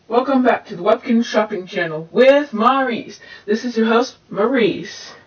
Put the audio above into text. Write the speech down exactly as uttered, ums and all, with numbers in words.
Welcome back to the Webkin Shopping Channel with Maurice. This is your host, Maurice.